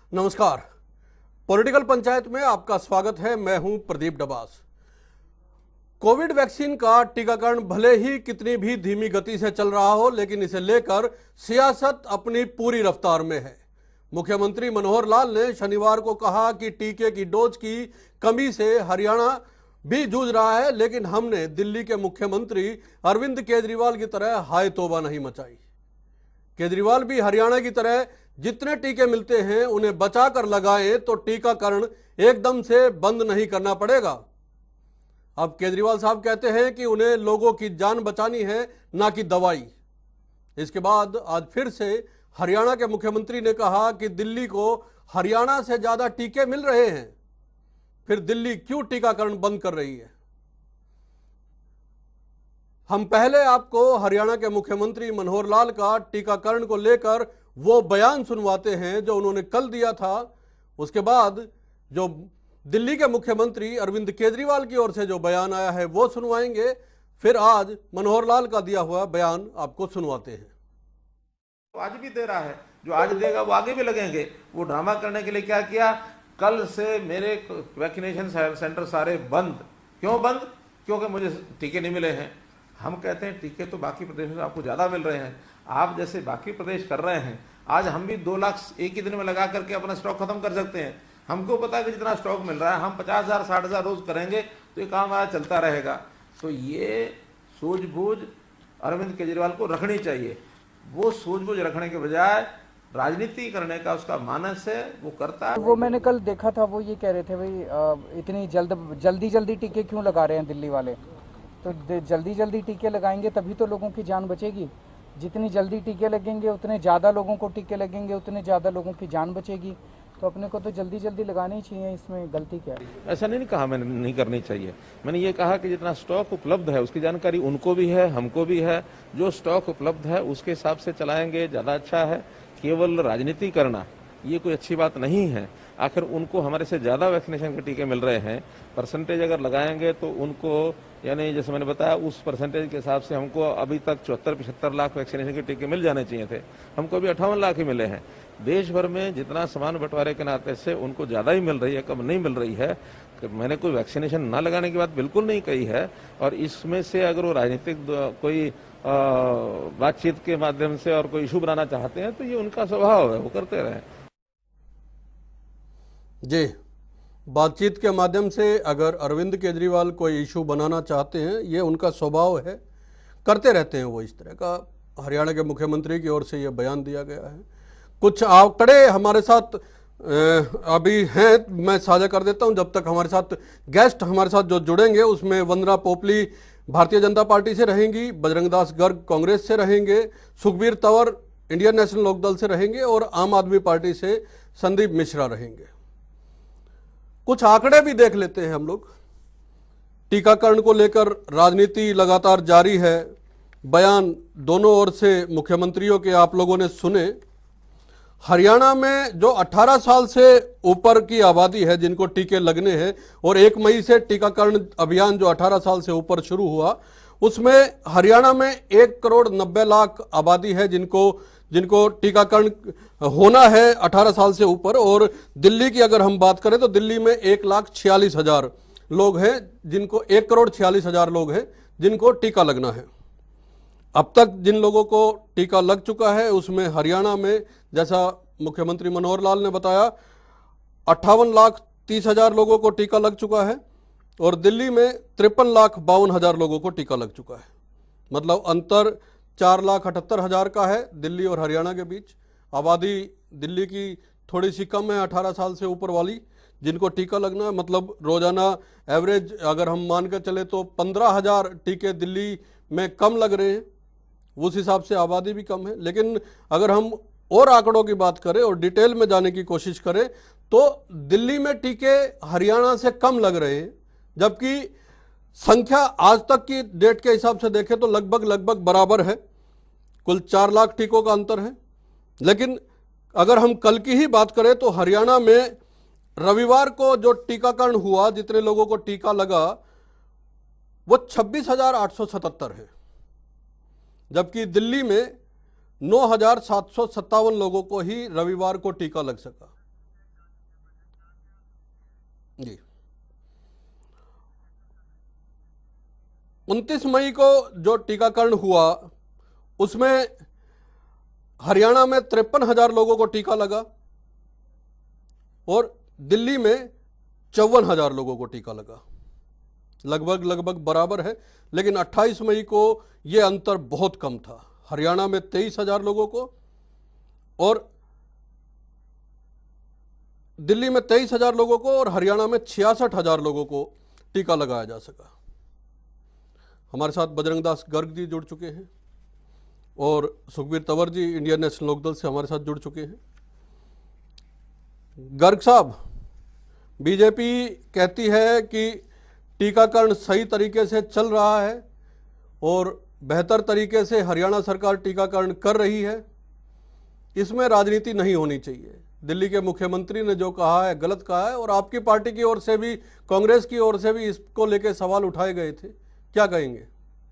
नमस्कार। पॉलिटिकल पंचायत में आपका स्वागत है। मैं हूं प्रदीप डबास। कोविड वैक्सीन का टीकाकरण भले ही कितनी भी धीमी गति से चल रहा हो, लेकिन इसे लेकर सियासत अपनी पूरी रफ्तार में है। मुख्यमंत्री मनोहर लाल ने शनिवार को कहा कि टीके की डोज की कमी से हरियाणा भी जूझ रहा है, लेकिन हमने दिल्ली के मुख्यमंत्री अरविंद केजरीवाल की तरह हाय तौबा नहीं मचाई। केजरीवाल भी हरियाणा की तरह जितने टीके मिलते हैं उन्हें बचाकर लगाएं तो टीकाकरण एकदम से बंद नहीं करना पड़ेगा। अब केजरीवाल साहब कहते हैं कि उन्हें लोगों की जान बचानी है, ना कि दवाई। इसके बाद आज फिर से हरियाणा के मुख्यमंत्री ने कहा कि दिल्ली को हरियाणा से ज्यादा टीके मिल रहे हैं, फिर दिल्ली क्यों टीकाकरण बंद कर रही है। हम पहले आपको हरियाणा के मुख्यमंत्री मनोहर लाल का टीकाकरण को लेकर वो बयान सुनवाते हैं जो उन्होंने कल दिया था। उसके बाद जो दिल्ली के मुख्यमंत्री अरविंद केजरीवाल की ओर से जो बयान आया है वो सुनवाएंगे। फिर आज मनोहर लाल का दिया हुआ बयान आपको सुनवाते हैं। आज भी दे रहा है, जो आज देगा वो आगे भी लगेंगे। वो ड्रामा करने के लिए क्या किया, कल से मेरे वैक्सीनेशन सेंटर सारे बंद। क्यों बंद? क्योंकि मुझे टीके नहीं मिले हैं। हम कहते हैं टीके तो बाकी प्रदेशों से आपको ज़्यादा मिल रहे हैं, आप जैसे बाकी प्रदेश कर रहे हैं। आज हम भी 2 लाख एक ही दिन में लगा करके अपना स्टॉक खत्म कर सकते हैं। हमको पता है कि जितना स्टॉक मिल रहा है, हम 50,000 60,000 रोज करेंगे तो ये काम हमारा चलता रहेगा। तो ये सूझबूझ अरविंद केजरीवाल को रखनी चाहिए। वो सूझबूझ रखने के बजाय राजनीति करने का उसका मानस है, वो करता है। वो मैंने कल देखा था, वो ये कह रहे थे भाई इतनी जल्दी टीके क्यों लगा रहे हैं दिल्ली वाले। तो जल्दी टीके लगाएंगे तभी तो लोगों की जान बचेगी। जितनी जल्दी टीके लगेंगे उतने ज़्यादा लोगों को टीके लगेंगे, उतने ज़्यादा लोगों की जान बचेगी। तो अपने को तो जल्दी लगाने ही चाहिए, इसमें गलती क्या है? ऐसा नहीं कहा मैंने नहीं करनी चाहिए। मैंने ये कहा कि जितना स्टॉक उपलब्ध है उसकी जानकारी उनको भी है, हमको भी है। जो स्टॉक उपलब्ध है उसके हिसाब से चलाएंगे, ज़्यादा अच्छा है। केवल राजनीति करना ये कोई अच्छी बात नहीं है। आखिर उनको हमारे से ज़्यादा वैक्सीनेशन के टीके मिल रहे हैं, परसेंटेज अगर लगाएंगे तो उनको, यानी जैसे मैंने बताया उस परसेंटेज के हिसाब से हमको अभी तक 74-75 लाख वैक्सीनेशन के टीके मिल जाने चाहिए थे। हमको अभी 58 लाख ही मिले हैं। देश भर में जितना समान बंटवारे के नाते से उनको ज़्यादा ही मिल रही है, कम नहीं मिल रही है। मैंने कोई वैक्सीनेशन ना लगाने की बात बिल्कुल नहीं कही है। और इसमें से अगर वो राजनीतिक कोई बातचीत के माध्यम से और कोई इशू बनाना चाहते हैं तो ये उनका स्वभाव है, वो करते रहें। जी, बातचीत के माध्यम से अगर अरविंद केजरीवाल कोई इशू बनाना चाहते हैं, ये उनका स्वभाव है, करते रहते हैं वो। इस तरह का हरियाणा के मुख्यमंत्री की ओर से ये बयान दिया गया है। कुछ आंकड़े हमारे साथ अभी हैं, मैं साझा कर देता हूं। जब तक हमारे साथ गेस्ट हमारे साथ जो जुड़ेंगे उसमें वंदना पोपली भारतीय जनता पार्टी से रहेंगी, बजरंगदास गर्ग कांग्रेस से रहेंगे, सुखबीर तंवर इंडियन नेशनल लोकदल से रहेंगे और आम आदमी पार्टी से संदीप मिश्रा रहेंगे। कुछ आंकड़े भी देख लेते हैं हम लोग। टीकाकरण को लेकर राजनीति लगातार जारी है। बयान दोनों ओर से मुख्यमंत्रियों के आप लोगों ने सुने। हरियाणा में जो 18 साल से ऊपर की आबादी है जिनको टीके लगने हैं, और 1 मई से टीकाकरण अभियान जो 18 साल से ऊपर शुरू हुआ, उसमें हरियाणा में 1 करोड़ 90 लाख आबादी है जिनको टीकाकरण होना है 18 साल से ऊपर। और दिल्ली की अगर हम बात करें तो दिल्ली में 1,46,000 लोग हैं जिनको 1 करोड़ 46,000 लोग हैं जिनको टीका लगना है। अब तक जिन लोगों को टीका लग चुका है उसमें हरियाणा में, जैसा मुख्यमंत्री मनोहर लाल ने बताया, 58,30,000 लोगों को टीका लग चुका है और दिल्ली में 53,52,000 लोगों को टीका लग चुका है। मतलब अंतर 4,78,000 का है दिल्ली और हरियाणा के बीच। आबादी दिल्ली की थोड़ी सी कम है 18 साल से ऊपर वाली जिनको टीका लगना है। मतलब रोजाना एवरेज अगर हम मान कर चले तो 15,000 टीके दिल्ली में कम लग रहे हैं, उस हिसाब से आबादी भी कम है। लेकिन अगर हम और आंकड़ों की बात करें और डिटेल में जाने की कोशिश करें तो दिल्ली में टीके हरियाणा से कम लग रहे हैं, जबकि संख्या आज तक की डेट के हिसाब से देखें तो लगभग बराबर है। कुल 4 लाख टीकों का अंतर है। लेकिन अगर हम कल की ही बात करें तो हरियाणा में रविवार को जो टीकाकरण हुआ, जितने लोगों को टीका लगा, वो 26,877 है, जबकि दिल्ली में 9,757 लोगों को ही रविवार को टीका लग सका। जी। 29 मई को जो टीकाकरण हुआ उसमें हरियाणा में 53,000 लोगों को टीका लगा और दिल्ली में 54,000 लोगों को टीका लगा। लगभग बराबर है, लेकिन 28 मई को यह अंतर बहुत कम था। हरियाणा में 23,000 लोगों को और दिल्ली में 23,000 लोगों को और हरियाणा में 66,000 लोगों को टीका लगाया जा सका। हमारे साथ बजरंग दास गर्ग जी जुड़ चुके हैं और सुखबीर तंवर जी इंडियन नेशनल लोकदल से हमारे साथ जुड़ चुके हैं। गर्ग साहब, बीजेपी कहती है कि टीकाकरण सही तरीके से चल रहा है और बेहतर तरीके से हरियाणा सरकार टीकाकरण कर रही है, इसमें राजनीति नहीं होनी चाहिए। दिल्ली के मुख्यमंत्री ने जो कहा है गलत कहा है और आपकी पार्टी की ओर से भी, कांग्रेस की ओर से भी इसको लेकर सवाल उठाए गए थे, क्या कहेंगे?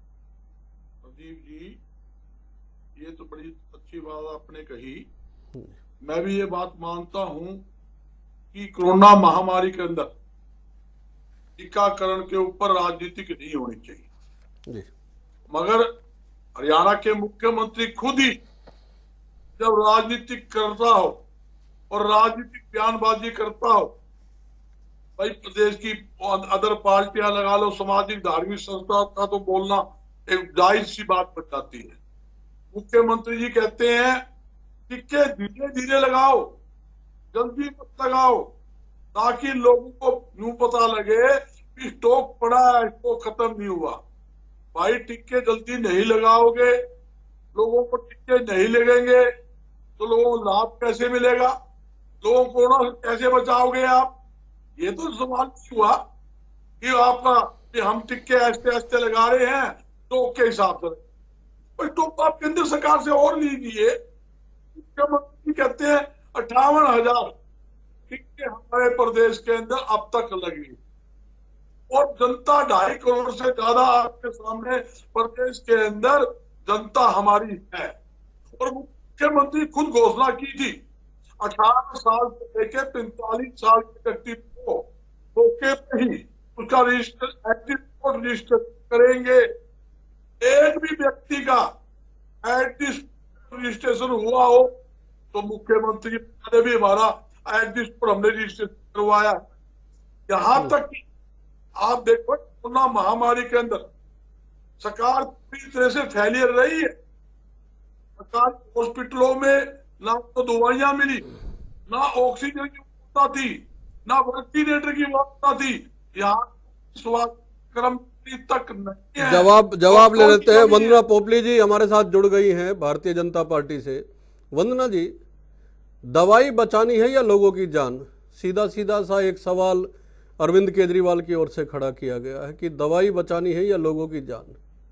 प्रदीप जी, ये तो बड़ी अच्छी बात आपने कही। मैं भी ये बात मानता हूं कि कोरोना महामारी के अंदर टीकाकरण के ऊपर राजनीतिक नहीं होनी चाहिए जी। मगर हरियाणा के मुख्यमंत्री खुद ही जब राजनीतिक करता हो और राजनीतिक बयानबाजी करता हो, भाई प्रदेश की अदर पार्टियां लगा लो, सामाजिक धार्मिक संस्था का तो बोलना एक जायज सी बात बन जाती है। मुख्यमंत्री जी कहते हैं टीके धीरे धीरे लगाओ, जल्दी मत लगाओ, ताकि लोगों को यूं पता लगे कि स्टॉक पड़ा है, स्टॉक खत्म नहीं हुआ। भाई टीके जल्दी नहीं लगाओगे, लोगों को टीके नहीं लगेंगे तो लोगों को लाभ कैसे मिलेगा? लोगों को कोरोना से कैसे बचाओगे आप? ये तो सवाल नहीं हुआ कि आपका कि हम टिक्के ऐसे ऐसे लगा रहे हैं टोक के हिसाब से। तो टोक आप केंद्र सरकार से और लीजिए। मुख्यमंत्री कहते हैं 58,000 टिक्के हमारे प्रदेश के अंदर अब तक लगी और जनता 2.5 करोड़ से ज्यादा आपके सामने प्रदेश के अंदर जनता हमारी है। और मुख्यमंत्री खुद घोषणा की थी 18 साल से लेकर 45 साल के व्यक्ति को मौके पे ही उसका रजिस्टर एक्टिव रजिस्टर करेंगे। एक भी व्यक्ति का रजिस्ट्रेशन हुआ हो तो मुख्यमंत्री ने भी हमारा हमने रजिस्ट्रेशन करवाया। यहां तक कि आप देखो कोरोना महामारी के अंदर सरकार पूरी तरह से फेलियर रही है। सरकार हॉस्पिटलों में ना तो दवाइयां मिली, ना ऑक्सीजन की व्यवस्था थी, ना वेंटिलेटर की व्यवस्था थी। यहाँ स्वास्थ्य कर्मचारी तक नहीं है। जवाब ले लेते हैं। वंदना पोपली जी हमारे साथ जुड़ गई हैं भारतीय जनता पार्टी से। वंदना जी, दवाई बचानी है या लोगों की जान? सीधा सीधा सा एक सवाल अरविंद केजरीवाल की ओर से खड़ा किया गया है कि दवाई बचानी है या लोगों की जान?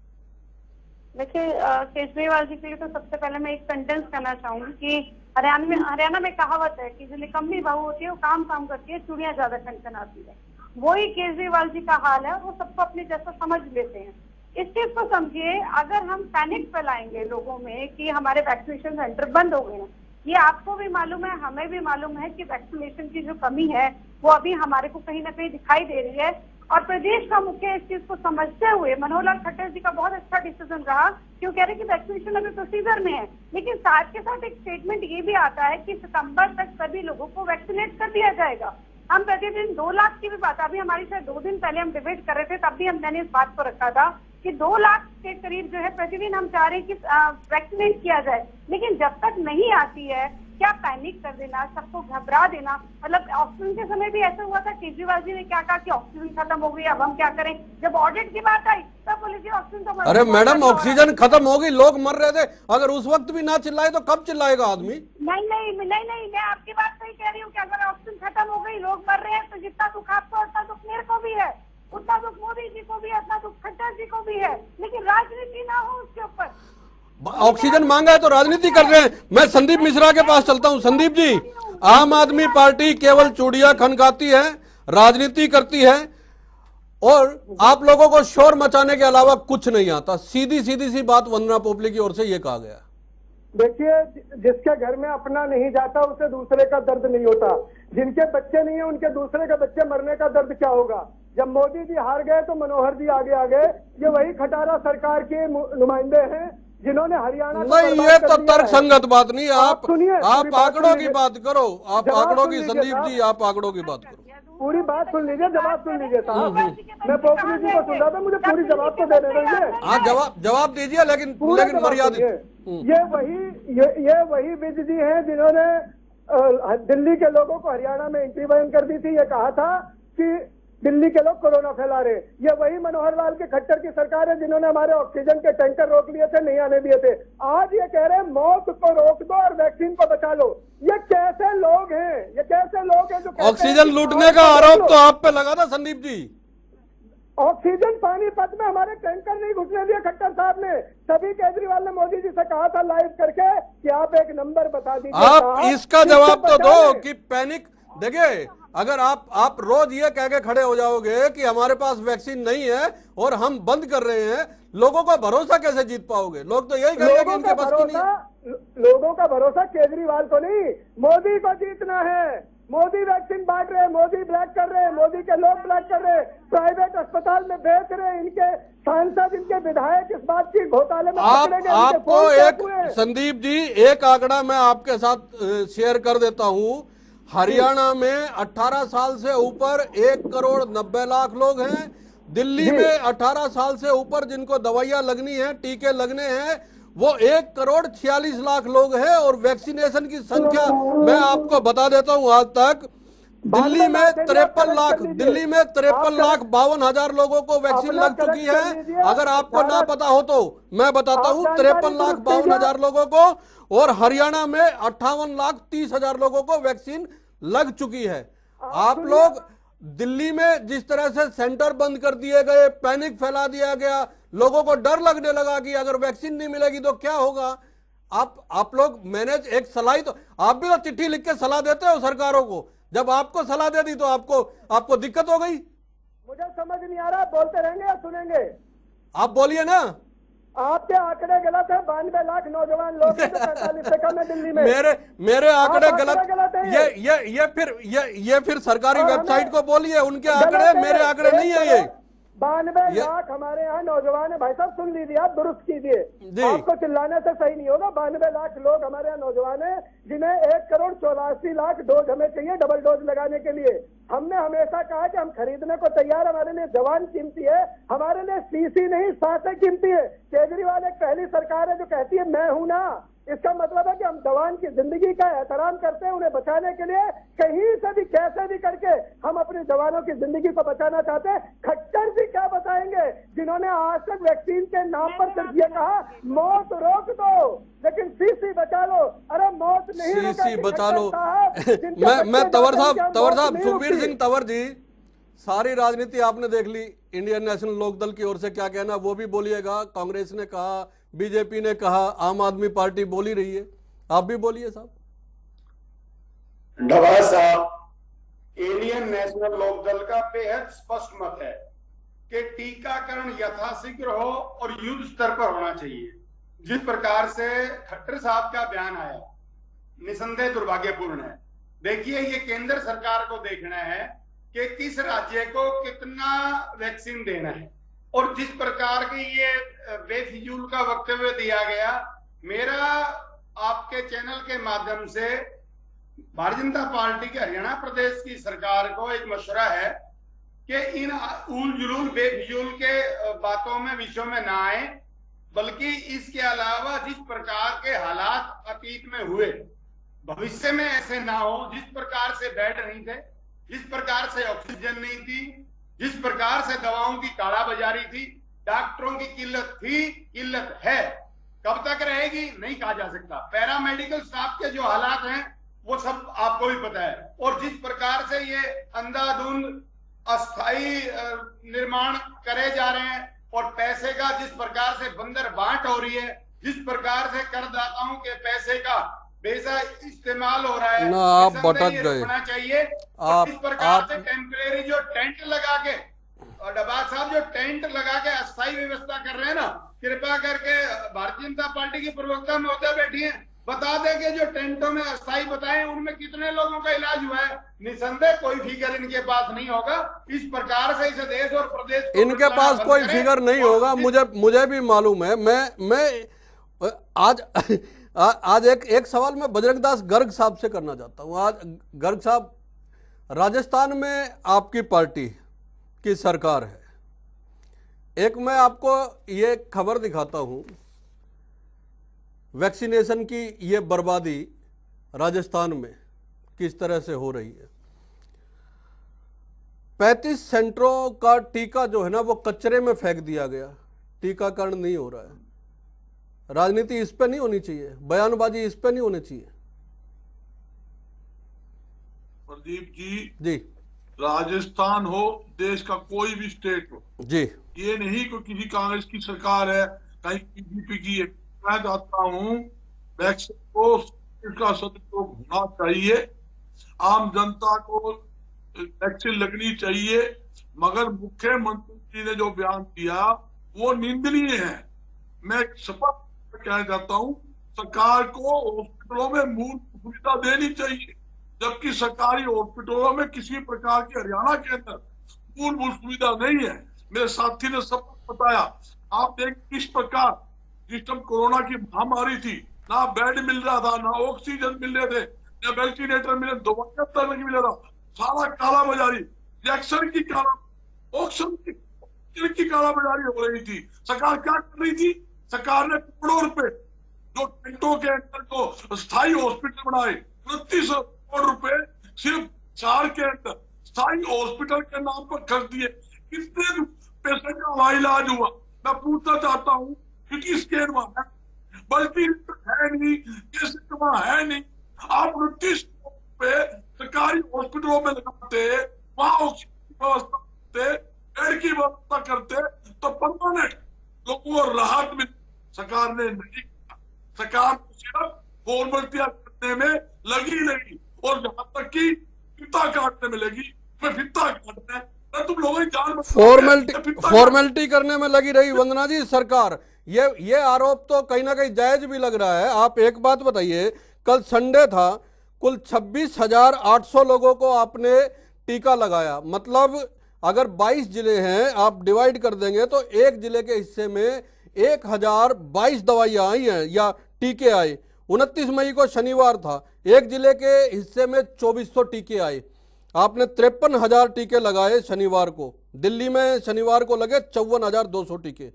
देखिए, केजरीवाल जी के लिए तो सबसे पहले मैं एक सेंटेंस कहना चाहूंगी कि हरियाणा में कहावत है कि जो निकम्मी बहू होती है वो काम करती है, चूड़ियां ज्यादा खनखनाती है। वही केजरीवाल जी का हाल है। वो सबको अपने जैसा समझ लेते हैं। इस चीज को समझिए, अगर हम पैनिक फैलाएंगे लोगों में कि हमारे वैक्सीनेशन सेंटर बंद हो गए हैं, ये आपको भी मालूम है, हमें भी मालूम है कि वैक्सीनेशन की जो कमी है वो अभी हमारे को कहीं ना कहीं दिखाई दे रही है। और प्रदेश का मुखिया इस चीज को समझते हुए मनोहर लाल खट्टर जी का बहुत अच्छा डिसीजन रहा, क्यों कह रहे कि वैक्सीनेशन अभी प्रोसीजर में है, लेकिन साथ के साथ एक स्टेटमेंट ये भी आता है कि सितंबर तक सभी लोगों को वैक्सीनेट कर दिया जाएगा। हम प्रतिदिन 2 लाख की भी बात, अभी हमारी शायद 2 दिन पहले हम डिबेट कर रहे थे, तब भी मैंने इस बात को रखा था कि 2 लाख के करीब जो है प्रतिदिन हम चाह रहे हैं कि वैक्सीनेट किया जाए। लेकिन जब तक नहीं आती है, क्या पैनिक कर देना, सबको घबरा देना? मतलब ऑक्सीजन के समय भी ऐसा हुआ था, केजरीवाल जी ने क्या कहा कि ऑक्सीजन खत्म हो गई, अब हम क्या करें? जब ऑडिट की बात आई तब बोले जी ऑक्सीजन तो, अरे मैडम, ऑक्सीजन खत्म हो गई, लोग मर रहे थे। अगर उस वक्त भी ना चिल्लाए तो कब चिल्लाएगा आदमी? नहीं, मैं आपकी बात सही कह रही हूँ कि अगर ऑक्सीजन खत्म हो गई, लोग मर रहे हैं, तो जितना दुख आपको उतना दुख मेरे को भी है, उतना दुख मोदी जी को भी है, उतना दुख खट्टर जी को भी है। लेकिन राजनीति ना हो उसके ऊपर। ऑक्सीजन मांगा है तो राजनीति कर रहे हैं। मैं संदीप मिश्रा के पास चलता हूं। संदीप जी, आम आदमी पार्टी केवल चूड़ियां खनकाती है, राजनीति करती है और आप लोगों को शोर मचाने के अलावा कुछ नहीं आता। सीधी सी बात वंदना पोपली की ओर से यह कहा गया। देखिए, जिसके घर में अपना नहीं जाता उसे दूसरे का दर्द नहीं होता। जिनके बच्चे नहीं है उनके दूसरे के बच्चे मरने का दर्द क्या होगा। जब मोदी जी हार गए तो मनोहर जी आगे आ गए। ये वही खटारा सरकार के नुमाइंदे हैं जिन्होंने हरियाणा को नहीं, बर्बाद ये कर तो दिया है। तर्कसंगत बात नहीं है। आप सुनिए, आप पूरी बात आंकड़ों सुन की लीजिए। बात करो, आप जवाब आंकड़ों सुन की, लीजिए संदीप साहब। जी आप आंकड़ों की बात करो। पूरी बात सुन लीजिए, जवाब सुन लीजिए साहब। मैं पोपली जी को सुन रहा था, मुझे पूरी जवाब तो देने दीजिए। हाँ, जवाब दीजिए, लेकिन पूरा जवाब मर्यादित। सुनिए। ये वही विज जी हैं जिन्होंने दिल्ली के लोगों को हरियाणा में एंट्री बैन कर दी थी। ये कहा था कि दिल्ली के लोग कोरोना फैला रहे। ये वही मनोहर लाल के खट्टर की सरकार है जिन्होंने हमारे ऑक्सीजन के टैंकर रोक लिए थे, नहीं आने दिए थे। आज ये कह रहे हैं मौत को रोक दो और वैक्सीन को बचा लो। ये कैसे लोग हैं? ये कैसे लोग हैं जो कहते हैं ऑक्सीजन कि लूटने का आरोप तो आप पे लगा था संदीप जी। ऑक्सीजन पानीपत में हमारे टैंकर नहीं घुसने दिए खट्टर साहब ने। तभी केजरीवाल ने मोदी जी से कहा था लाइव करके कि आप एक नंबर बता दीजिए। आप इसका जवाब तो दो कि पैनिक। देखिए, अगर आप रोज ये कह के खड़े हो जाओगे कि हमारे पास वैक्सीन नहीं है और हम बंद कर रहे हैं, लोगों का भरोसा कैसे जीत पाओगे? लोग तो यही कहेंगे कि इनके पास की नहीं है। लोगों का भरोसा केजरीवाल को नहीं, मोदी को जीतना है। मोदी वैक्सीन बांट रहे हैं, मोदी ब्लैक कर रहे हैं, मोदी के लोग ब्लैक कर रहे हैं, प्राइवेट अस्पताल में बेच रहे हैं। इनके सांसद, इनके विधायक इस बात की घोटाले में पकड़े गए। आपको एक, संदीप जी, एक आंकड़ा मैं आपके साथ शेयर कर देता हूं। हरियाणा में 18 साल से ऊपर 1,90,00,000 लोग हैं। दिल्ली में 18 साल से ऊपर जिनको दवाइयां लगनी है, टीके लगने हैं, वो 1,46,00,000 लोग हैं। और वैक्सीनेशन की संख्या मैं आपको बता देता हूं, आज तक दिल्ली में 53,52,000 लोगों को वैक्सीन लग चुकी है। अगर आपको ना पता हो तो मैं बताता हूं, 53,52,000 लोगों को। और हरियाणा में 58,30,000 लोगों को वैक्सीन लग चुकी है। आप लोग दिल्ली में जिस तरह से सेंटर बंद कर दिए गए, पैनिक फैला दिया गया, लोगों को डर लगने लगा कि अगर वैक्सीन नहीं मिलेगी तो क्या होगा। आप लोग मैनेज, एक सलाह तो आप भी तो चिट्ठी लिख के सलाह देते हो सरकारों को। जब आपको सलाह दे दी तो आपको दिक्कत हो गई। मुझे समझ नहीं आ रहा, बोलते रहेंगे या सुनेंगे? आप बोलिए ना। आपके आंकड़े गलत है। 92 लाख नौजवान लोग 45 से कम है दिल्ली में। मेरे आंकड़े गलत है। ये फिर सरकारी वेबसाइट को बोलिए, उनके आंकड़े, मेरे आंकड़े नहीं है ये। 92 लाख हमारे यहाँ नौजवान है। भाई साहब सुन लीजिए, आप दुरुस्त कीजिए, आपको चिल्लाने से सही नहीं होगा। 92 लाख लोग हमारे यहाँ नौजवान है जिन्हें 1,84,00,000 डोज हमें चाहिए, डबल डोज लगाने के लिए। हमने हमेशा कहा कि हम खरीदने को तैयार, हमारे लिए जवान कीमती है, हमारे लिए सीसी नहीं सांसें कीमती है। केजरीवाल एक पहली सरकार है जो कहती है मैं हूं ना। इसका मतलब है कि हम जवान की जिंदगी का एहतराम करते हैं। उन्हें बचाने के लिए कहीं से भी कैसे भी करके हम अपने जवानों की जिंदगी को बचाना चाहते हैं। खट्टर जी क्या बताएंगे जिन्होंने आज तक वैक्सीन के नाम पर सिर्फ ये कहा मौत रोक दो लेकिन सीसी बचा लो। अरे मौत नहीं, सीसी बचा लो। मैं तंवर साहब सुखबीर सिंह तंवर जी, सारी राजनीति आपने देख ली। इंडियन नेशनल लोकदल की ओर से क्या कहना वो भी बोलिएगा। कांग्रेस ने कहा, बीजेपी ने कहा, आम आदमी पार्टी बोल ही रही है, आप भी बोलिए साहब। ढवाल साहब, इंडियन नेशनल लोकदल का बेहद स्पष्ट मत है कि टीकाकरण यथाशीघ्र हो और युद्ध स्तर पर होना चाहिए। जिस प्रकार से खट्टर साहब का बयान आया, निसंदेह दुर्भाग्यपूर्ण है। देखिए, ये केंद्र सरकार को देखना है कि किस राज्य को कितना वैक्सीन देना है। और जिस प्रकार की ये बेफिजूल का वक्तव्य दिया गया, मेरा आपके चैनल के माध्यम से भारतीय जनता पार्टी के हरियाणा प्रदेश की सरकार को एक मशवरा है कि इन उल जुलूल बेफिजूल के बातों में, विषयों में ना आए, बल्कि इसके अलावा जिस प्रकार के हालात अतीत में हुए, भविष्य में ऐसे ना हो। जिस प्रकार से बेड नहीं थे, जिस प्रकार से ऑक्सीजन नहीं थी, जिस प्रकार से दवाओं की कालाबाजारी थी, डॉक्टरों की किल्लत थी, किल्लत है, कब तक रहेगी नहीं कहा जा सकता। पैरामेडिकल स्टाफ के जो हालात हैं वो सब आपको भी पता है। और जिस प्रकार से ये अंधाधुंध अस्थायी निर्माण करे जा रहे हैं और पैसे का जिस प्रकार से बंदर बांट हो रही है, जिस प्रकार से करदाताओं के पैसे का बेसा इस्तेमाल हो रहा है ना, आप भटक गए। चाहिए इस प्रकार से टेम्परेरी जो टेंट लगा के, और डबाज साहब जो टेंट लगा के अस्थायी व्यवस्था कर रहे हैं ना, कृपया करके भारतीय जनता पार्टी की प्रवक्ता महोदय बैठी हैं, बता दें कि जो टेंटों में अस्थायी बताए उनमें कितने लोगों का इलाज हुआ है। निसंदेह कोई फिगर इनके पास नहीं होगा। इस प्रकार से इस देश और प्रदेश इनके पास कोई फिगर नहीं होगा, मुझे भी मालूम है। मैं आज एक सवाल मैं बजरंगदास गर्ग साहब से करना चाहता हूं। आज गर्ग साहब, राजस्थान में आपकी पार्टी की सरकार है। एक मैं आपको ये खबर दिखाता हूं, वैक्सीनेशन की ये बर्बादी राजस्थान में किस तरह से हो रही है। 35 सेंटरों का टीका जो है ना वो कचरे में फेंक दिया गया, टीकाकरण नहीं हो रहा है। राजनीति इस पे नहीं होनी चाहिए, बयानबाजी इस पे नहीं होनी चाहिए। प्रदीप जी जी, राजस्थान हो, देश का कोई भी स्टेट हो जी, ये नहीं कि किसी कांग्रेस की सरकार है, कहीं बीजेपी की है। मैं चाहता हूं वैक्सीन को इसका सदुपयोग होना चाहिए, आम जनता को वैक्सीन लगनी चाहिए। मगर मुख्यमंत्री जी ने जो बयान दिया वो निंदनीय है। मैं शपथ कहना चाहता हूं सरकार को हॉस्पिटलों में मूल सुविधा देनी चाहिए, जबकि सरकारी हॉस्पिटलों में किसी प्रकार की हरियाणा के अंदर मूलभूत सुविधा नहीं है। मेरे साथी ने सब बताया। आप देख किस प्रकार जिस टाइम कोरोना की महामारी थी, ना बेड मिल रहा था, ना ऑक्सीजन मिल रहे थे, ना वेंटिलेटर मिले, दवाइयां तक नहीं मिल रहा, सारा काला बाजारी, इंजेक्शन की काला, ऑक्सीजन की काला बाजारी हो रही थी। सरकार क्या कर रही थी? सरकार ने करोड़ों रुपए जो टेंटों के अंदर जो स्थायी हॉस्पिटल बनाए, 29 करोड़ रुपए सिर्फ 4 के अंदर स्थायी हॉस्पिटल के नाम पर खर्च दिए। कितने पैसे का वहां इलाज हुआ? मैं पूछना चाहता हूँ, क्योंकि स्कैन वहां है, बल्कि है नहीं, कैसे वहां है नहीं। आप 29 पे सरकारी हॉस्पिटलों में लगाते, वहां ऑक्सीजन की व्यवस्था करते, बेड की व्यवस्था करते, तो परमानेंट लोगों को राहत मिल। सरकार ने नहीं किया। सरकार सिर्फ फॉर्मेलिटियां करने में लगी नहीं, और जहां तक की फित्ता काटने में लगी, फित्ता काटना है, तुम लोगों की जान फॉर्मेलिटी करने में लगी रही वंदना जी सरकार। ये आरोप तो कहीं ना कहीं जायज भी लग रहा है। आप एक बात बताइए, कल संडे था, कुल 26,800 लोगों को आपने टीका लगाया। मतलब अगर 22 जिले हैं, आप डिवाइड कर देंगे तो एक जिले के हिस्से में 1022 दवाइयां आई हैं या टीके आए। 29 मई को शनिवार था, एक जिले के हिस्से में 2400 टीके आए। आपने 53,000 टीके लगाए शनिवार को। दिल्ली में शनिवार को लगे 54,200 टीके।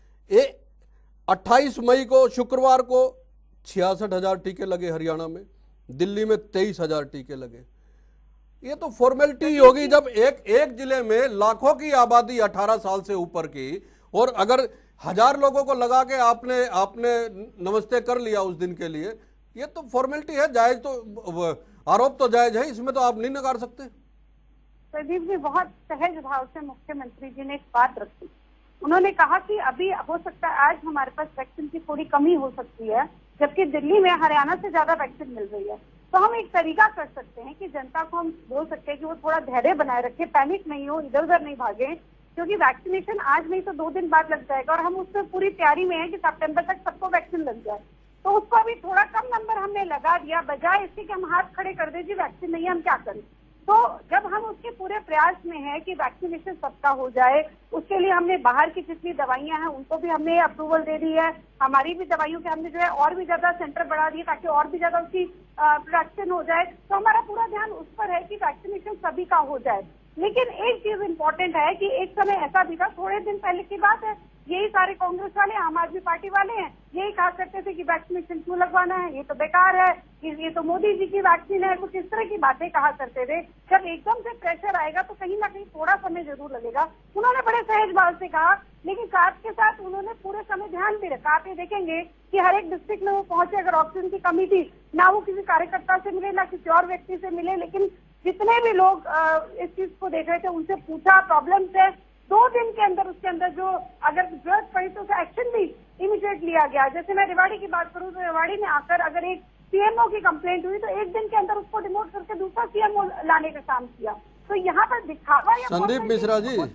28 मई को शुक्रवार को 66,000 टीके लगे हरियाणा में। दिल्ली में 23,000 टीके लगे। ये तो फॉर्मेलिटी होगी जब एक जिले में लाखों की आबादी 18 साल से ऊपर की, और अगर 1000 लोगों को लगा के आपने नमस्ते कर लिया उस दिन के लिए, ये तो फॉर्मेलिटी है। जायज तो आरोप तो जायज है, इसमें तो आप नहीं नकार सकते। प्रदीप जी, बहुत सहज भाव से मुख्यमंत्री जी ने एक बात रखी। उन्होंने कहा कि अभी हो सकता है आज हमारे पास वैक्सीन की थोड़ी कमी हो सकती है, जबकि दिल्ली में हरियाणा से ज्यादा वैक्सीन मिल रही है। तो हम एक तरीका कर सकते हैं कि जनता को हम बोल सकते हैं कि वो थोड़ा धैर्य बनाए रखे, पैनिक नहीं हो, इधर उधर नहीं भागे, क्योंकि वैक्सीनेशन आज नहीं तो 2 दिन बाद लग जाएगा, और हम उसमें पूरी तैयारी में है कि सितंबर तक सबको वैक्सीन लग जाए। तो उसको अभी थोड़ा कम नंबर हमने लगा दिया, बजाय इसके कि हम हाथ खड़े कर दे जी वैक्सीन नहीं है, हम क्या करें। तो जब हम उसके पूरे प्रयास में हैं कि वैक्सीनेशन सबका हो जाए, उसके लिए हमने बाहर की जितनी दवाइयां हैं उनको भी हमने अप्रूवल दे दी है। हमारी भी दवाइयों के हमने जो है और भी ज्यादा सेंटर बढ़ा दिए ताकि और भी ज्यादा उसकी प्रोडक्शन हो जाए। तो हमारा पूरा ध्यान उस पर है कि वैक्सीनेशन सभी का हो जाए। लेकिन एक चीज इम्पोर्टेंट है कि एक समय ऐसा भी था, थोड़े दिन पहले की बात है, यही सारे कांग्रेस वाले, आम आदमी पार्टी वाले हैं, यही कहा करते थे कि वैक्सीनेशन क्यों लगवाना है, ये तो बेकार है, ये तो मोदी जी की वैक्सीन है, कुछ इस तरह की बातें कहा करते थे। जब एकदम से प्रेशर आएगा तो कहीं ना कहीं थोड़ा समय जरूर लगेगा। उन्होंने बड़े सहज भाव से कहा, लेकिन साथ के साथ उन्होंने पूरे समय ध्यान भी रखा। आप ये देखेंगे कि हर एक डिस्ट्रिक्ट में वो पहुंचे, अगर ऑक्सीजन की कमी थी, ना वो किसी कार्यकर्ता से मिले, ना किसी और व्यक्ति से मिले, लेकिन जितने भी लोग इस चीज को देख रहे थे उनसे पूछा, प्रॉब्लम्स है, 2 दिन के अंदर उसके अंदर जो अगर जरूरत पड़ी तो उसका एक्शन भी इमीडिएट लिया गया। जैसे मैं रेवाड़ी की बात करूं तो रेवाड़ी में आकर अगर एक सीएमओ की कंप्लेंट हुई तो 1 दिन के अंदर उसको डिमोट करके दूसरा सीएमओ लाने का काम किया। तो यहाँ पर दिखावा या संदीप मिश्रा जी,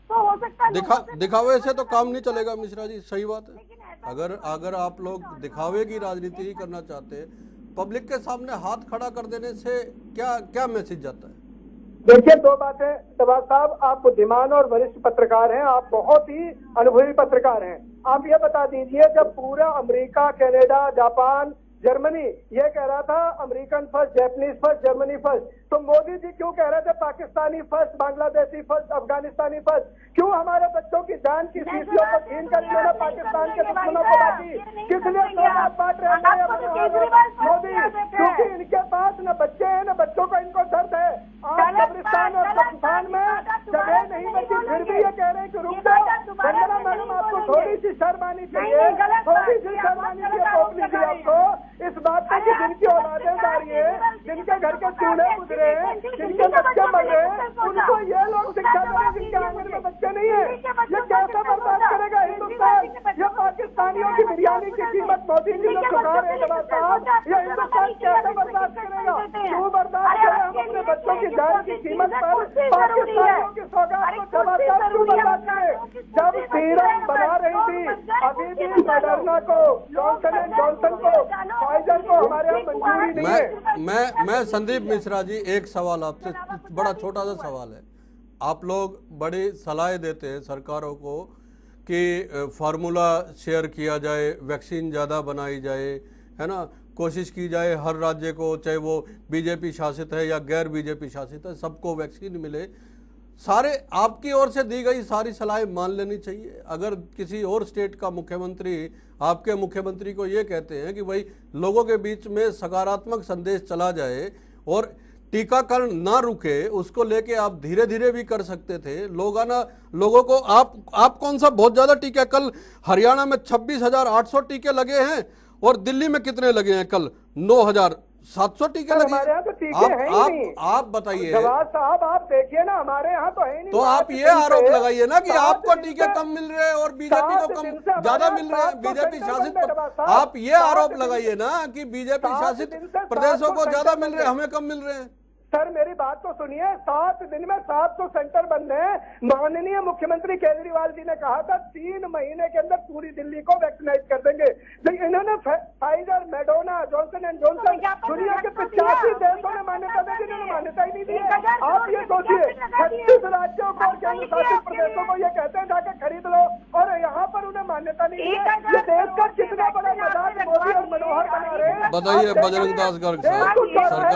तो हो सकता है दिखावे से तो काम नहीं चलेगा मिश्रा जी, सही बात है। अगर आप लोग दिखावे की राजनीति ही करना चाहते हैं, पब्लिक के सामने हाथ खड़ा कर देने से क्या मैसेज जाता है? देखिए, दो बातें शहबाज साहब, आप बुद्धिमान और वरिष्ठ पत्रकार हैं, आप बहुत ही अनुभवी पत्रकार हैं। आप ये बता दीजिए, जब पूरा अमेरिका, कनाडा, जापान, जर्मनी ये कह रहा था American first, Japanese first, Germany first, तो मोदी जी क्यों कह रहे थे Pakistani first, Bangladeshi first, Afghanistani first? क्यों हमारे बच्चों की जान की शीशियों को छीन कर इन्होंने पाकिस्तान के दुश्मनों को बांटी? किस लिए सौगात बांट रहे हैं मोदी? क्योंकि इनके पास न बच्चे हैं, न बच्चों को इनको दर्द है। आज कब्रिस्तान और पाकिस्तान में जगह नहीं बची, फिर भी ये कह रहे हैं कि रुक जाओ। वंदना मैडम, आपको थोड़ी सी शर्म आनी चाहिए, थोड़ी सी शर्म आनी चाहिए आपको इस बात पे कि जिनकी औलादें जा रही है, जिनके घर के चूल्हे गुजरे हैं, जिनके बच्चे मर रहे हैं, उनको ये लोग शिक्षा दे रहे हैं जिनके आंगन में बच्चे नहीं है। ये कैसे बर्दाश्त करेगा हिंदुस्तान? ये पाकिस्तानियों की बिरयानी की कीमत मोदी जी जो चुका रहे हैं साहब, ये हिंदुस्तान कैसे बर्दाश्त करेगा? क्यों बर्दाश्त करें हम अपने बच्चों की जान की कीमत पर पाकिस्तानियों की सौगात को? जवाब क्यों बर्दाश्त करें? जब सीरम बना रही थी, अभी भी मॉडर्ना को, जॉनसन एंड जॉनसन को, फाइजर को हमारे यहाँ मंजूरी नहीं है। मैं संदीप मिश्रा जी, एक सवाल आपसे, बड़ा छोटा सा सवाल है। आप लोग बड़ी सलाह देते हैं सरकारों को कि फार्मूला शेयर किया जाए, वैक्सीन ज़्यादा बनाई जाए, है ना, कोशिश की जाए हर राज्य को, चाहे वो बीजेपी शासित है या गैर बीजेपी शासित है, सबको वैक्सीन मिले। सारे आपकी ओर से दी गई सारी सलाहें मान लेनी चाहिए। अगर किसी और स्टेट का मुख्यमंत्री आपके मुख्यमंत्री को ये कहते हैं कि भाई लोगों के बीच में सकारात्मक संदेश चला जाए और टीकाकरण ना रुके, उसको लेके आप धीरे धीरे भी कर सकते थे। लोगों को आप कौन सा बहुत ज्यादा टीका, कल हरियाणा में 26,800 टीके लगे हैं और दिल्ली में कितने लगे हैं? कल 9,700 टीके लगे। हमारे यहाँ तो टीके हैं ही नहीं। आप बताइए जवाब साहब, आप देखिए ना, हमारे यहाँ तो है नहीं। तो आप ये आरोप लगाइए ना कि आपको टीके कम मिल रहे हैं और बीजेपी को कम ज्यादा मिल रहे हैं, बीजेपी शासित। आप ये आरोप लगाइए ना कि बीजेपी शासित प्रदेशों को ज्यादा मिल रहे हैं, हमें कम मिल रहे हैं। सर मेरी बात तो सुनिए, 7 दिन में 700 सेंटर बंद हैं। माननीय मुख्यमंत्री केजरीवाल जी ने कहा था 3 महीने के अंदर पूरी दिल्ली को वैक्सीनेट कर देंगे, लेकिन इन्होंने Pfizer, Moderna, Johnson and Johnson, दुनिया के 85 देशों ने मान्यता दी, इन्होंने मान्यता ही नहीं दी है। आप ये सोचिए, 36 राज्यों को और केंद्र शासित प्रदेशों को ये कहते हैं जाके खरीद लो, और यहाँ पर उन्हें मान्यता नहीं दी है। ये देश का कितना बड़ा मजाक मोदी और मनोहर बना रहे हैं। बताइए बजरंग दास गर्ग साहब,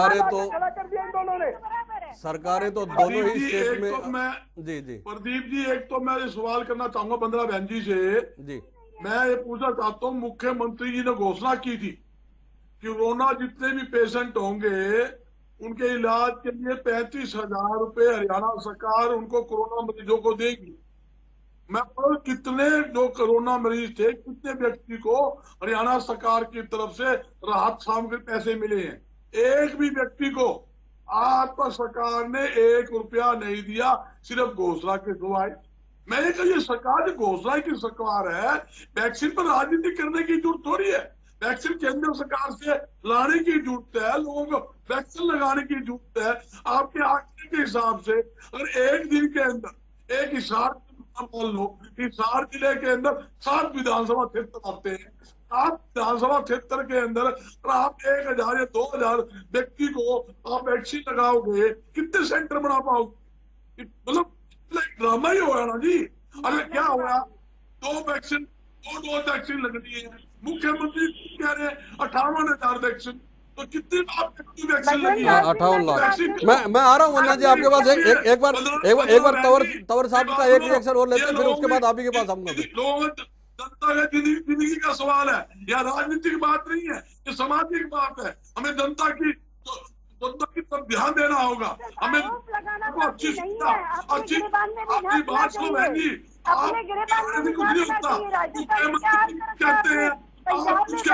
सरकारें तो दोनों ही स्टेट में। तो मैं जी प्रदीप जी, एक तो मैं ये सवाल करना चाहूंगा बंदना बहन जी से। जी मैं ये पूछना चाहता हूँ, मुख्यमंत्री जी ने घोषणा की थी कि कोरोना जितने भी पेशेंट होंगे उनके इलाज के लिए 35,000 रुपए हरियाणा सरकार उनको कोरोना मरीजों को देगी। मैं कितने जो कोरोना मरीज थे, कितने व्यक्ति को हरियाणा सरकार की तरफ से राहत सामग्री पैसे मिले हैं? एक भी व्यक्ति को आज तक सरकार ने 1 रुपया नहीं दिया, सिर्फ घोषणा के सिवाय। मैंने कहा ये सरकार जो घोषणा की सरकार है, वैक्सीन पर राजनीति करने की जरूरत थोड़ी है। वैक्सीन केंद्र सरकार से लाने की जरूरत है, लोगों को वैक्सीन लगाने की जरूरत है। आपके आंकड़े के हिसाब से अगर एक दिन के अंदर एक हिसार मान लो, हिसार जिले के अंदर 7 विधानसभा क्षेत्र आते हैं, आप विधानसभा क्षेत्र के अंदर आप 1,000 या 2,000 व्यक्ति को आप वैक्सीन लगाओगे, कितने सेंटर बना पाओगे? मतलब ड्रामा ही होगा ना जी। अरे क्या हुआ, 2 डोज वैक्सीन लगनी है, मुख्यमंत्री कह रहे हैं 58,000 वैक्सीन, तो कितनी वैक्सीन लगी है? 58 लाख। मैं आ रहा हूँ वंदना जी आपके पास। एक बार तंवर साहब का एक रिएक्शन और लेते हैं, फिर उसके बाद आप ही के पास आऊंगा। जनता का जिंदगी का सवाल है, या राजनीतिक बात नहीं है, ये सामाजिक बात है। हमें जनता की तरफ ध्यान देना होगा। हमें अच्छी शिक्षा, अच्छी आपकी बात सुनो बहन जी, आप कुछ नहीं होता, कहते हैं आप कुछ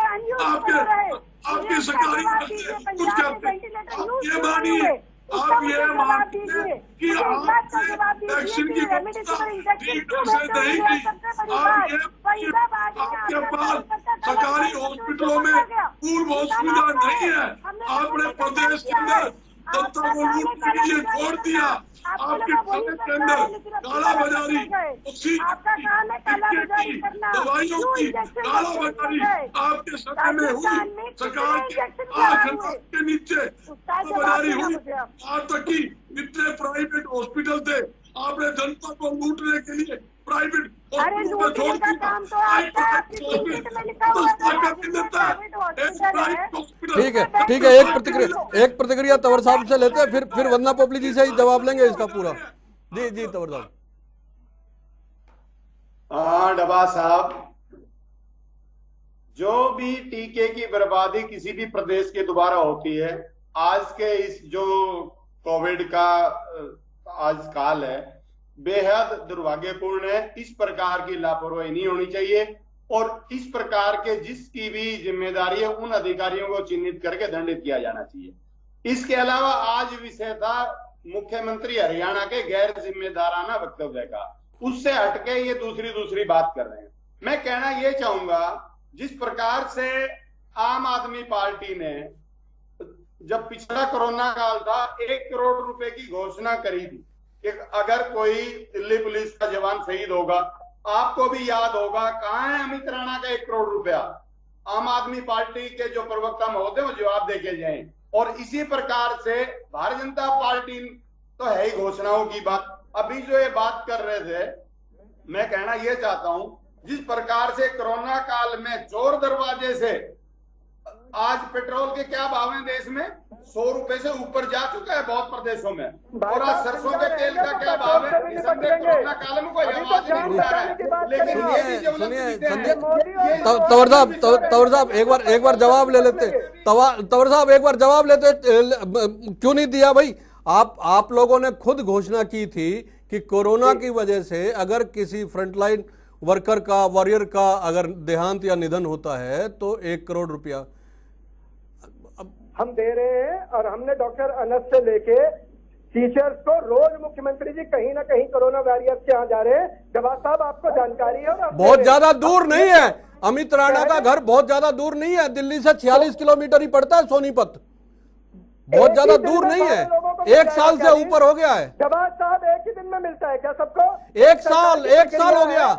आपके सरकारी कुछ कहते हैं। आप ये मानिए कि आपने वैक्सीन की व्यवस्था ठीक से नहीं की। आपके पास सरकारी हॉस्पिटलों में पूर्व सुविधा नहीं है। आपने प्रदेश के अंदर जनता को लूटने के लिए छोड़ दिया। आपके खाते के अंदर काला बाजारी, दवाइयों की काला बाजारी आपके समय में हुई। सरकार के के नीचे काला बाजारी हुई। आज तक की जितने प्राइवेट हॉस्पिटल थे, आपने जनता को लूटने के लिए प्राइवेट हॉस्पिटल में छोड़ दिया। ठीक है, ठीक है, एक प्रतिक्रिया तंवर साहब से लेते हैं, फिर वंदना पोपली जी से ही जवाब लेंगे इसका पूरा। जी जी तंवर साहब। हाँ डबा साहब, जो भी टीके की बर्बादी किसी भी प्रदेश के द्वारा होती है, आज के इस जो कोविड का आज काल है, बेहद दुर्भाग्यपूर्ण है। इस प्रकार की लापरवाही नहीं होनी चाहिए और इस प्रकार के जिसकी भी जिम्मेदारी है उन अधिकारियों को चिन्हित करके दंडित किया जाना चाहिए। इसके अलावा आज विषय था मुख्यमंत्री हरियाणा के गैर जिम्मेदाराना वक्तव्य का, उससे हटके ये दूसरी बात कर रहे हैं। मैं कहना ये चाहूंगा, जिस प्रकार से आम आदमी पार्टी ने जब पिछला कोरोना काल था 1 करोड़ रुपए की घोषणा करी थी कि अगर कोई दिल्ली पुलिस का जवान शहीद होगा, आपको भी याद होगा कहां है अमित राणा का 1 करोड़ रुपया। आम आदमी पार्टी के जो प्रवक्ता महोदय वो जवाब देके जाएं। और इसी प्रकार से भारतीय जनता पार्टी तो है ही घोषणाओं की बात। अभी जो ये बात कर रहे थे, मैं कहना ये चाहता हूं, जिस प्रकार से कोरोना काल में चोर दरवाजे से आज पेट्रोल के क्या भाव हैं देश में, 100 रुपए से ऊपर जा चुका है बहुत प्रदेशों में। और आज सरसों के तेल का क्या भाव है, कोरोना काल में कोई आवाज नहीं उठा रहा है। लेकिन तंवर साहब एक बार जवाब ले लेते। तंवर साहब एक बार जवाब लेते, क्यों नहीं दिया भाई? आप लोगों ने खुद घोषणा की थी कि कोरोना की वजह से अगर किसी फ्रंटलाइन वर्कर का, वॉरियर का अगर देहांत या निधन होता है तो 1 करोड़ रुपया हम दे रहे हैं। और हमने डॉक्टर अनस से लेके टीचर्स को रोज मुख्यमंत्री जी कहीं ना कहीं कोरोना वॉरियर्स के यहाँ जा रहे हैं। जवाब साहब आपको जानकारी है? और बहुत ज्यादा दूर नहीं है, अमित राणा का घर बहुत ज्यादा दूर नहीं है, दिल्ली से 46 किलोमीटर ही पड़ता है सोनीपत, बहुत ज्यादा दूर नहीं है। 1 साल से ऊपर हो गया है। जवाब साहब एक ही दिन में मिलता है क्या सबको? 1 साल हो गया।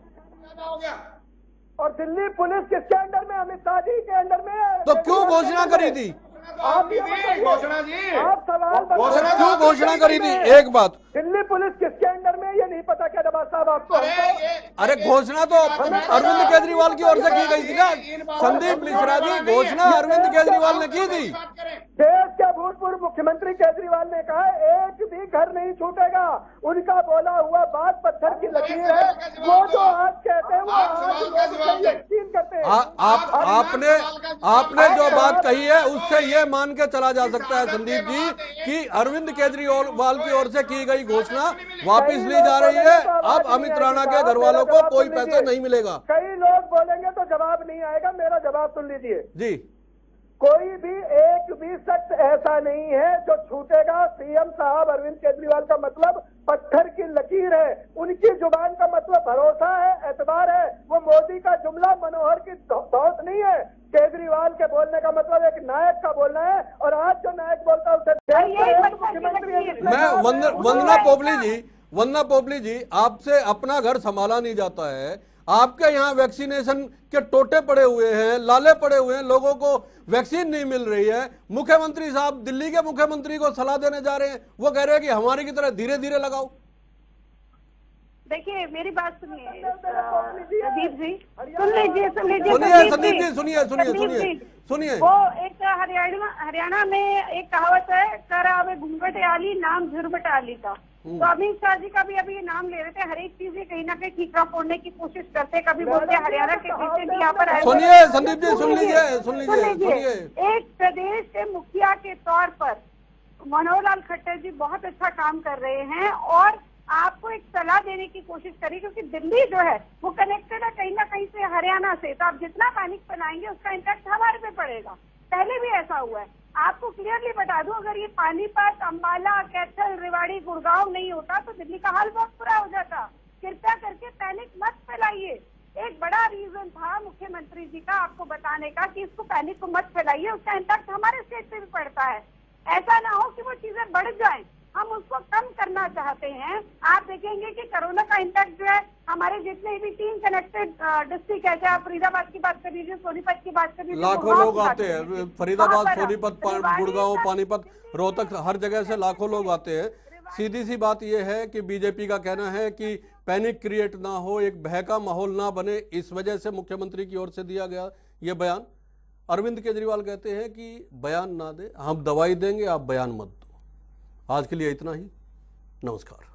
और दिल्ली पुलिस किसके अंडर में? अमित शाह जी के अंडर में है। तो क्यों घोषणा करी थी? आप घोषणा जी, आप सवाल क्यों घोषणा करी थी? एक बात, दिल्ली पुलिस किसके अंडर में ये नहीं पता क्या डबा साहब आपको? अरे घोषणा तो अरविंद केजरीवाल की ओर से की गई थी ना। संदीप मिश्रा जी, घोषणा अरविंद केजरीवाल ने की थी। देश के भूतपूर्व मुख्यमंत्री केजरीवाल ने कहा एक भी घर नहीं छूटेगा। उनका बोला हुआ बात पत्थर की लकीर है। वो जो आज कहते हैं वो आज यकीन करते हैं। आपने जो बात कही है उससे ये मान के चला जा सकता है संदीप जी कि अरविंद केजरीवाल की ओर से की गई घोषणा वापस ली जा रही है। अब अमित राणा के घर वालों को कोई पैसा नहीं मिलेगा। कई लोग बोलेंगे तो जवाब नहीं आएगा, मेरा जवाब सुन लीजिए जी। कोई भी एक भी शख्स ऐसा नहीं है जो छूटेगा। सीएम साहब अरविंद केजरीवाल का मतलब पत्थर की लकीर है, उनकी जुबान का मतलब भरोसा है, एतबार है। वो मोदी का जुमला मनोहर की दौत नहीं है। केजरीवाल के बोलने का मतलब एक नायक का बोलना है। और आज जो नायक बोलता है उसे मुख्यमंत्री। मैं वंदना पोपली जी, आपसे अपना घर संभाला नहीं जाता है। आपके यहाँ वैक्सीनेशन के टोटे पड़े हुए हैं, लाले पड़े हुए हैं, लोगों को वैक्सीन नहीं मिल रही है। मुख्यमंत्री साहब दिल्ली के मुख्यमंत्री को सलाह देने जा रहे हैं, वो कह रहे हैं कि हमारी की तरह धीरे धीरे लगाओ। देखिए मेरी बात सुनिए संदीप जी, सुन लीजिए सुनिए। वो एक हरियाणा में एक कहावत है, कर आवे घूंघट आली नाम झुरबट आली का। तो अमित शाह जी का भी अभी ये नाम ले रहे थे। हर एक चीज कहीं ना कहीं ठीकरा फोड़ने की कोशिश करते, कभी बोलते हरियाणा के पीछे भी यहाँ पर सुनिए संदीप जी, सुन लीजिए। एक प्रदेश के मुखिया के तौर पर मनोहर लाल खट्टर जी बहुत अच्छा काम कर रहे हैं और आपको एक सलाह देने की कोशिश करी, क्योंकि दिल्ली जो है वो कनेक्टेड है कहीं ना कहीं से हरियाणा से। तो आप जितना पैनिक फैलाएंगे उसका इम्पैक्ट हमारे पे पड़ेगा। पहले भी ऐसा हुआ है। आपको क्लियरली बता दूं, अगर ये पानीपत, अंबाला, कैथल, रेवाड़ी, गुड़गांव नहीं होता तो दिल्ली का हाल बहुत बुरा हो जाता। कृपया करके पैनिक मत फैलाइए। एक बड़ा रीजन था मुख्यमंत्री जी का आपको बताने का कि इसको पैनिक को मत फैलाइए, उसका इम्पैक्ट हमारे स्टेट पे भी पड़ता है। ऐसा ना हो कि वो चीजें बढ़ जाएं, हम उसको कम करना चाहते हैं। आप देखेंगे कि कोरोना का इम्पैक्ट जो है हमारे जितने भी 3 कनेक्टेड डिस्ट्रिक्ट है, चाहे आप फरीदाबाद की बात कर लीजिए, सोनीपत की बात कर लीजिए, लाखों लोग आते हैं, फरीदाबाद, सोनीपत, गुड़गांव, पानीपत, रोहतक, हर जगह से लाखों लोग आते हैं। सीधी सी बात यह है कि बीजेपी का कहना है कि पैनिक क्रिएट ना हो, एक भय का माहौल ना बने, इस वजह से मुख्यमंत्री की ओर से दिया गया ये बयान। अरविंद केजरीवाल कहते हैं कि बयान ना दे, हम दवाई देंगे, आप बयान मत दो। आज के लिए इतना ही, नमस्कार।